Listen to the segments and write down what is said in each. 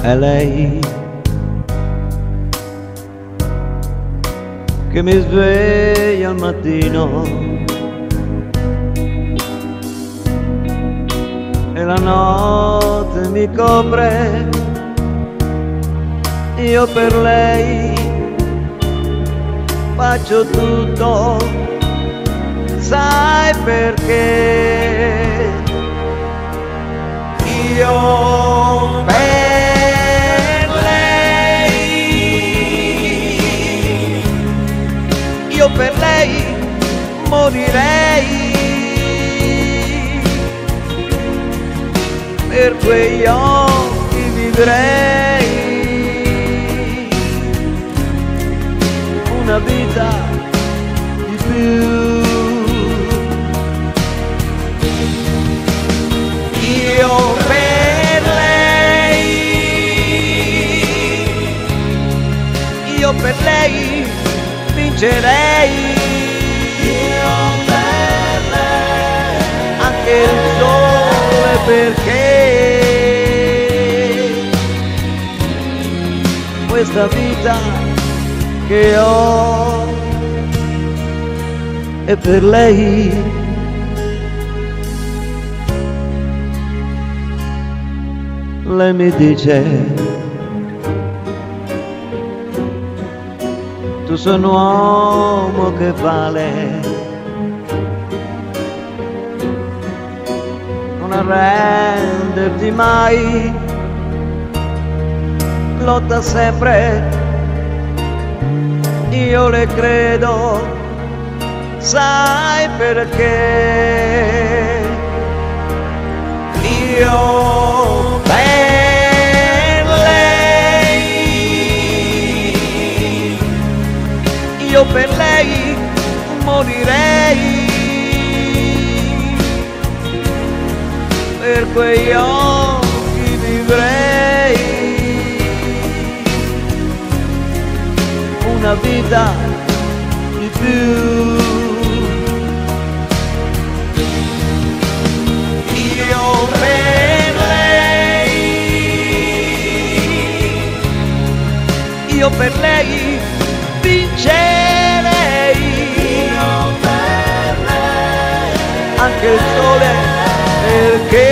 è lei che mi sveglia al mattino e la notte mi copre. Io per lei faccio tutto, sai perché? Io per lei, io per lei morirei, per quegli occhi vivrei una vita di più. Io per lei, io per lei vincerei, io per lei anche il sole, perché questa vita che ho è per lei. Lei mi dice: tu sei un uomo che vale, non arrenderti mai, lotta sempre. Io le credo, sai perché? Io per lei, io per lei morirei, per quegli occhi vivrei una vita di più. Io per lei, io per lei vincerei, io per lei anche il sole, perché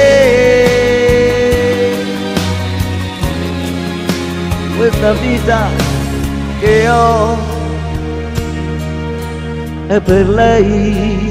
questa vita che ho è per lei.